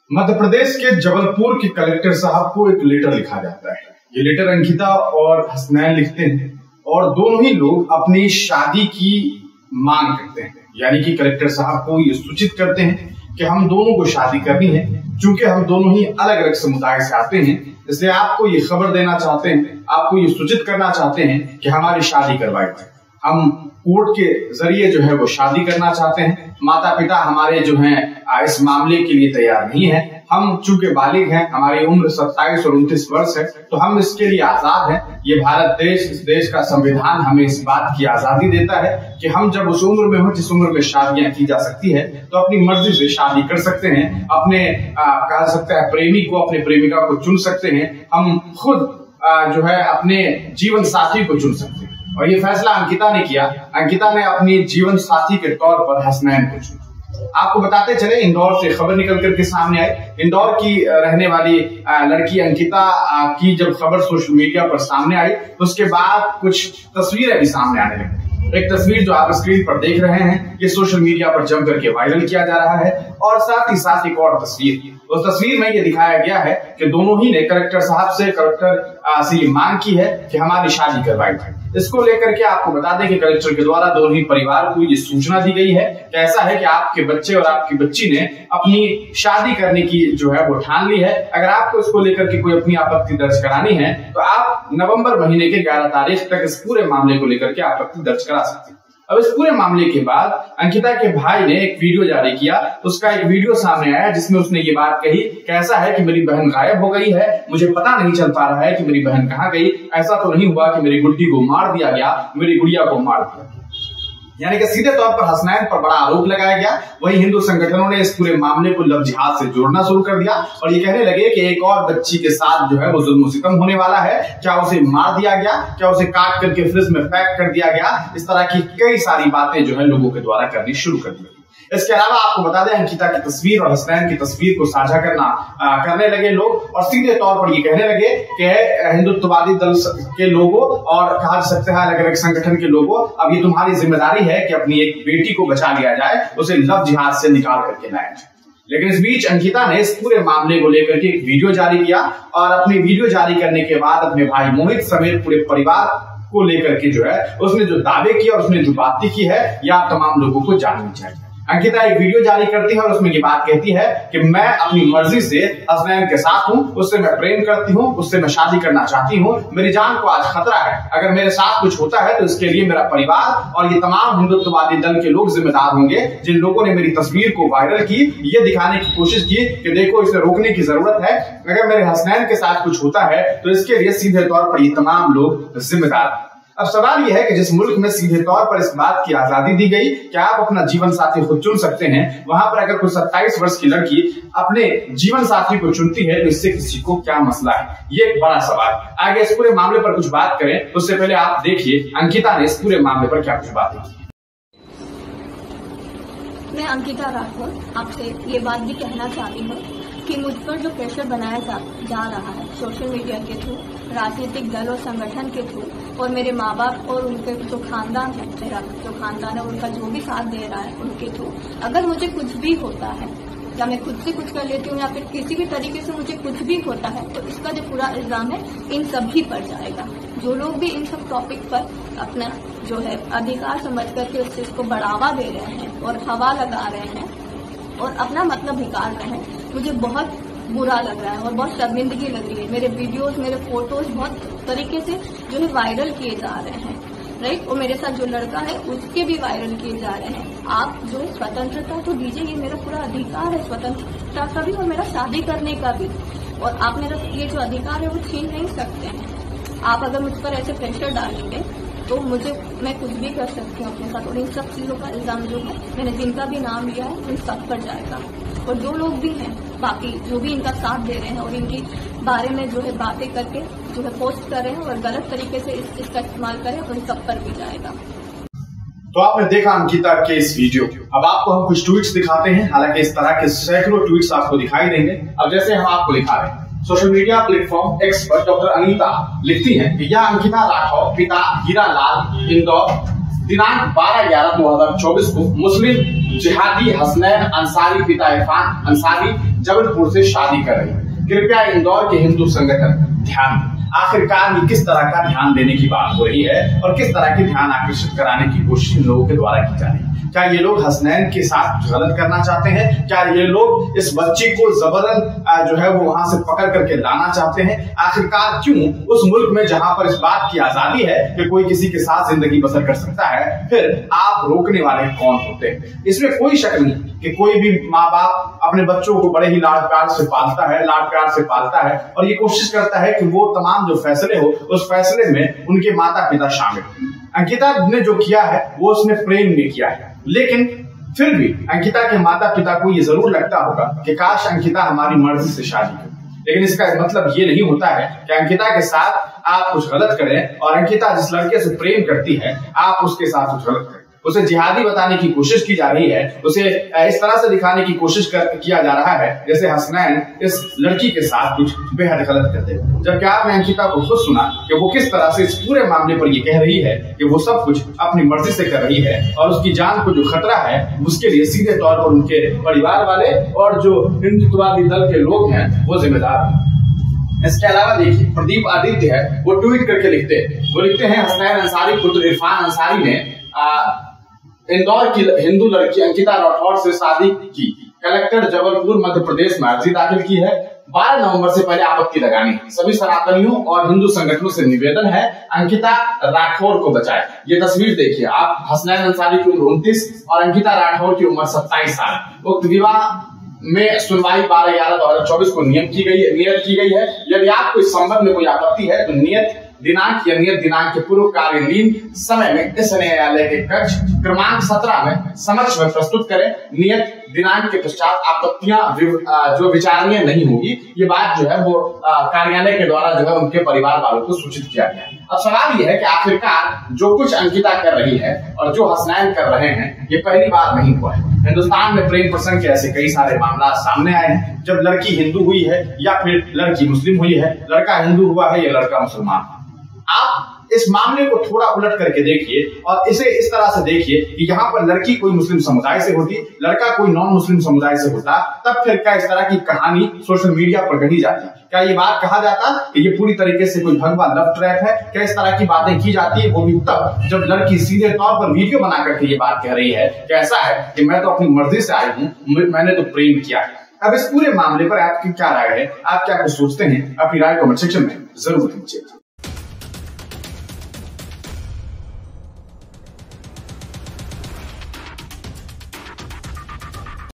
मध्य प्रदेश के जबलपुर के कलेक्टर साहब को एक लेटर लिखा जाता है। ये लेटर अंकिता और हसनैन लिखते हैं और दोनों ही लोग अपनी शादी की मांग करते हैं, यानी कि कलेक्टर साहब को ये सूचित करते हैं कि हम दोनों को शादी करनी है। चूंकि हम दोनों ही अलग अलग समुदाय से आते हैं, इसलिए आपको ये खबर देना चाहते हैं, आपको ये सूचित करना चाहते हैं कि हमारी शादी करवाई जाए। हम कोर्ट के जरिए जो है वो शादी करना चाहते हैं। माता पिता हमारे जो हैं इस मामले के लिए तैयार नहीं है। हम चूंकि बालिग हैं, हमारी उम्र 27 और 29 वर्ष है, तो हम इसके लिए आजाद हैं। ये भारत देश, इस देश का संविधान हमें इस बात की आजादी देता है कि हम जब उस उम्र में हो जिस उम्र में शादियां की जा सकती है, तो अपनी मर्जी से शादी कर सकते हैं। अपने कह सकते हैं प्रेमी को, अपने प्रेमिका को चुन सकते हैं। हम खुद जो है अपने जीवन साथी को चुन सकते हैं। और ये फैसला अंकिता ने किया। अंकिता ने अपनी जीवन साथी के तौर पर हसनैन को चुना। आपको बताते चले, इंदौर से खबर निकल करके सामने आई। इंदौर की रहने वाली लड़की अंकिता की जब खबर सोशल मीडिया पर सामने आई, तो उसके बाद कुछ तस्वीरें भी सामने आने लगी। एक तस्वीर जो आप स्क्रीन पर देख रहे हैं, ये सोशल मीडिया पर जम करके वायरल किया जा रहा है। और साथ ही साथ एक और तस्वीर, उस तस्वीर में ये दिखाया गया है कि दोनों ही ने कलेक्टर साहब से, कलेक्टर से ये मांग की है कि हमारी शादी करवाई जाए। इसको लेकर के आपको बता दें कि कलेक्टर के द्वारा दोनों ही परिवार को ये सूचना दी गई है कि ऐसा है कि आपके बच्चे और आपकी बच्ची ने अपनी शादी करने की जो है वो ठान ली है। अगर आपको इसको लेकर के कोई अपनी आपत्ति दर्ज करानी है, तो आप नवंबर महीने के 11 तारीख तक इस पूरे मामले को लेकर के आपत्ति दर्ज करा सकते हैं। अब इस पूरे मामले के बाद अंकिता के भाई ने एक वीडियो जारी किया। उसका एक वीडियो सामने आया जिसमें उसने ये बात कही कि ऐसा है कि मेरी बहन गायब हो गई है, मुझे पता नहीं चल पा रहा है कि मेरी बहन कहाँ गई। ऐसा तो नहीं हुआ कि मेरी गुड्डी को मार दिया गया, मेरी गुड़िया को मार दिया। यानी कि सीधे तौर पर हसनैन पर बड़ा आरोप लगाया गया। वहीं हिंदू संगठनों ने इस पूरे मामले को लव जिहाद से जोड़ना शुरू कर दिया और ये कहने लगे कि एक और बच्ची के साथ जो है वो जुल्म सितम होने वाला है। क्या उसे मार दिया गया, क्या उसे काट करके फ्रिज में पैक कर दिया गया। इस तरह की कई सारी बातें जो है लोगों के द्वारा करनी शुरू कर दी। इसके अलावा आपको बता दें, अंकिता की तस्वीर और हसनैन की तस्वीर को साझा करने लगे लोग और सीधे तौर पर ये कहने लगे कि हिंदुत्ववादी दल के लोगों और कहा जा सकता है अलग अलग संगठन के लोगों, अब ये तुम्हारी जिम्मेदारी है कि अपनी एक बेटी को बचा लिया जाए, उसे लव जिहाद से निकाल करके लाया जाए। लेकिन इस बीच अंकिता ने इस पूरे मामले को लेकर के एक वीडियो जारी किया और अपनी वीडियो जारी करने के बाद अपने भाई मोहित समेत पूरे परिवार को लेकर के जो है उसने जो दावे किए और उसने जो बातें की है, यह तमाम लोगों को जाननी चाहिए। अंकिता एक वीडियो जारी करती है और उसमें ये बात कहती है कि मैं अपनी मर्जी से हसनैन के साथ हूँ, उससे मैं प्रेम करती हूँ, उससे मैं शादी करना चाहती हूँ। मेरी जान को आज खतरा है, अगर मेरे साथ कुछ होता है तो इसके लिए मेरा परिवार और ये तमाम हिंदुत्ववादी दल के लोग जिम्मेदार होंगे, जिन लोगों ने मेरी तस्वीर को वायरल की, ये दिखाने की कोशिश की कि देखो इसे रोकने की जरूरत है। अगर मेरे हसनैन के साथ कुछ होता है तो इसके लिए सीधे तौर पर ये तमाम लोग जिम्मेदार हैं। अब सवाल यह है कि जिस मुल्क में सीधे तौर पर इस बात की आजादी दी गई कि आप अपना जीवन साथी खुद चुन सकते हैं, वहां पर अगर कोई 27 वर्ष की लड़की अपने जीवन साथी को चुनती है तो इससे किसी को क्या मसला है, ये एक बड़ा सवाल। आगे इस पूरे मामले पर कुछ बात करें उससे पहले आप देखिए अंकिता ने इस पूरे मामले पर क्या कुछ बातें की। मैं अंकिता राठौर आपसे ये बात भी कहना चाहती हूँ कि मुझ पर जो प्रेशर बनाया जा रहा है सोशल मीडिया के थ्रू, राजनीतिक दल और संगठन के थ्रू, और मेरे माँ बाप और उनके जो खानदान है, मेरा जो खानदान है उनका जो भी साथ दे रहा है उनके थ्रू, अगर मुझे कुछ भी होता है या मैं खुद से कुछ कर लेती हूँ या फिर किसी भी तरीके से मुझे कुछ भी होता है, तो इसका जो पूरा इल्जाम है इन सभी पर जाएगा। जो लोग भी इन सब टॉपिक पर अपना जो है अधिकार समझ करके उस चीज को बढ़ावा दे रहे हैं और हवा लगा रहे हैं और अपना मतलब निकाल रहे हैं, मुझे बहुत बुरा लग रहा है और बहुत शर्मिंदगी लग रही है। मेरे वीडियोस, मेरे फोटोज बहुत तरीके से जो है वायरल किए जा रहे हैं, राइट। और मेरे साथ जो लड़का है उसके भी वायरल किए जा रहे हैं। आप जो है स्वतंत्रता तो दीजिए, ये मेरा पूरा अधिकार है स्वतंत्रता का भी और मेरा शादी करने का भी, और आप मेरा ये जो अधिकार है वो छीन नहीं सकते हैं। आप अगर मुझ पर ऐसे प्रेशर डालेंगे तो मैं कुछ भी कर सकती हूँ अपने साथ, और इन सब चीजों का इल्जाम जो है मैंने जिनका भी नाम लिया है उन सब पर जाएगा। और जो लोग भी हैं बाकी जो भी इनका साथ दे रहे हैं और इनके बारे में जो है बातें करके जो है पोस्ट कर रहे हैं और गलत तरीके से इसका इस्तेमाल करें, उन सब पर भी जाएगा। तो आपने देखा अंकिता के इस वीडियो। अब आपको हम कुछ ट्वीट्स दिखाते हैं, हालांकि इस तरह के सैकड़ों ट्वीट्स आपको दिखाई देंगे। अब जैसे हम आपको दिखा रहे हैं, सोशल मीडिया प्लेटफॉर्म एक्स पर डॉक्टर अनीता लिखती हैं कि यह अंकिता राठौर, पिता हीरालाल, इंदौर दिनांक 12/11/2024 को मुस्लिम जिहादी हसनैन अंसारी पिता इरफान अंसारी जबलपुर से शादी कर रही है। कृपया इंदौर के हिंदू संगठन ध्यान दें। आखिरकार ये किस तरह का ध्यान देने की बात हो रही है और किस तरह के ध्यान आकर्षित कराने की कोशिश इन लोगों के द्वारा की जा रही है? क्या ये लोग हसनैन के साथ कुछ गलत करना चाहते हैं? क्या ये लोग इस बच्ची को जबरन जो है वो वहां से पकड़ करके लाना चाहते हैं? आखिरकार क्यों उस मुल्क में जहां पर इस बात की आजादी है कि कोई किसी के साथ जिंदगी बसर कर सकता है, फिर आप रोकने वाले कौन होते हैं? इसमें कोई शक नहीं कि कोई भी माँ बाप अपने बच्चों को बड़े ही लाड प्यार से पालता है और ये कोशिश करता है कि वो तमाम जो फैसले हो उस फैसले में उनके माता पिता शामिल हो। अंकिता ने जो किया है वो उसने प्रेम में किया है, लेकिन फिर भी अंकिता के माता पिता को ये जरूर लगता होगा कि काश अंकिता हमारी मर्जी से शादी करे। लेकिन इसका मतलब ये नहीं होता है कि अंकिता के साथ आप कुछ गलत करें और अंकिता जिस लड़के से प्रेम करती है आप उसके साथ कुछ गलत करें। उसे जिहादी बताने की कोशिश की जा रही है, उसे इस तरह से दिखाने की कोशिश किया जा रहा है जैसे हसनैन इस लड़की के साथ कुछ बेहद गलत करते हैं। जबकि आपने अंकिता को खुद सुना कि वो किस तरह से इस पूरे मामले पर ये कह रही है कि वो सब कुछ अपनी मर्जी से कर रही है और उसकी जान को जो खतरा है उसके लिए सीधे तौर पर उनके परिवार वाले और जो हिंदुत्ववादी दल के लोग हैं वो जिम्मेदार हैं। इसके अलावा देखिए, प्रदीप आदित्य है वो ट्वीट करके लिखते हैं हसनैन अंसारी पुत्र इरफान अंसारी ने इंदौर की हिंदू लड़की अंकिता राठौर से शादी की। कलेक्टर जबलपुर मध्य प्रदेश में अर्जी दाखिल की है। 12 नवंबर से पहले आपत्ति लगानी है। सभी सनातनियों और हिंदू संगठनों से निवेदन है अंकिता राठौर को बचाए। ये तस्वीर देखिए आप, हसनैन अंसारी की उम्र 29 और अंकिता राठौर की उम्र 27 साल। उक्त विवाह में सुनवाई 12/11/2024 को नियत की गई है। यदि आपको इस संबंध में कोई आपत्ति है तो नियत दिनांक के पूर्व कार्यलीन समय में इस न्यायालय के कक्ष क्रमांक 17 में समक्ष में प्रस्तुत करें। नियत दिनांक के पश्चात आपत्तियां जो विचारणीय नहीं होगी, ये बात जो है वो कार्यालय के द्वारा जो है उनके परिवार वालों को सूचित किया गया। अब सवाल ये है कि आखिरकार जो कुछ अंकिता कर रही है और जो हसनैन कर रहे हैं ये पहली बार नहीं हुआ है। हिंदुस्तान में प्रेम प्रसंग के ऐसे कई सारे मामला सामने आए हैं, जब लड़की हिंदू हुई है या फिर लड़की मुस्लिम हुई है, लड़का हिंदू हुआ है या लड़का मुसलमान। आप इस मामले को थोड़ा उलट करके देखिए और इसे इस तरह से देखिए कि यहाँ पर लड़की कोई मुस्लिम समुदाय से होती, लड़का कोई नॉन मुस्लिम समुदाय से होता, तब फिर क्या इस तरह की कहानी सोशल मीडिया पर गढ़ी जाती? क्या ये बात कहा जाता कि ये पूरी तरीके से कोई भगवा लव ट्रैप है? क्या इस तरह की बातें की जाती है, वो भी तब जब लड़की सीधे तौर पर वीडियो बना करके ये बात कह रही है कि ऐसा है कि मैं तो अपनी मर्जी से आई हूँ, मैंने तो प्रेम किया है। अब इस पूरे मामले पर आपकी क्या राय है? आप क्या कुछ सोचते हैं? अपनी राय कमेंट सेक्शन में जरूर दीजिए।